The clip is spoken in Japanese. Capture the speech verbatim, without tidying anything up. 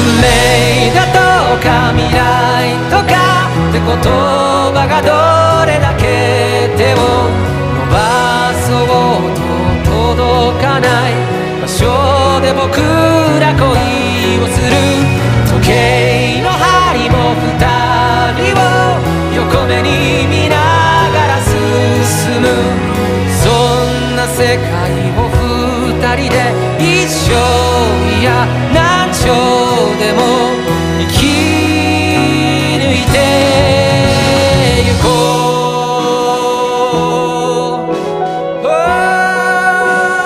命だとか未来とかって言葉がどれだけ手を伸ばそうと届かない場所で僕ら恋をする。時計の針も二人を横目に見ながら進む。そんな世界